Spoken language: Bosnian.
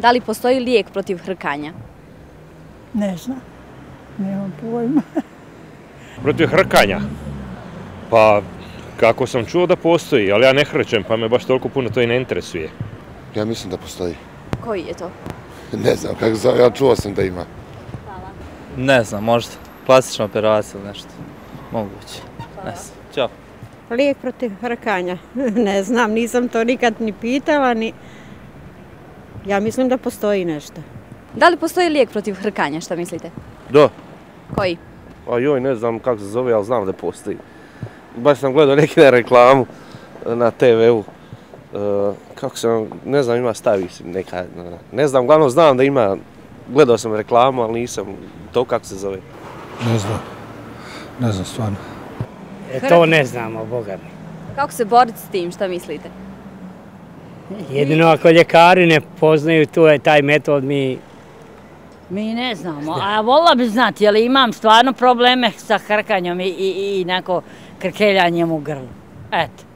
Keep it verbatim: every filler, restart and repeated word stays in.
Da li postoji lijek protiv hrkanja? Ne znam, nemam pojma. Protiv hrkanja? Pa, kako sam čuo da postoji, ali ja ne hrčem, pa me baš toliko puno to i ne interesuje. Ja mislim da postoji. Koji je to? Ne znam kako zove, ja čuo sam da ima. Ne znam, možda. Plastična operacija ili nešto. Moguće. Ne znam. Ćao. Lijek protiv hrkanja. Ne znam, nisam to nikad ni pitala, ni... Ja mislim da postoji nešto. Da li postoji lijek protiv hrkanja, šta mislite? Da. Koji? A joj, ne znam kako se zove, ali znam da postoji. Baš sam gledao neki na reklamu na te veu. E, kako sam, ne znam, ima stavi neka, ne znam, uglavnom znam da ima, gledao sam reklamu, ali nisam to kako se zove. Ne znam, ne znam stvarno. E, to ne znamo, Boga mi. Kako se boriti s tim, šta mislite? Jedino ako ljekari ne poznaju tu je taj metod, mi... Mi ne znamo, a volila bi znati, jer imam stvarno probleme sa hrkanjem i, i, i neko krkeljanjem u grlu. Eto.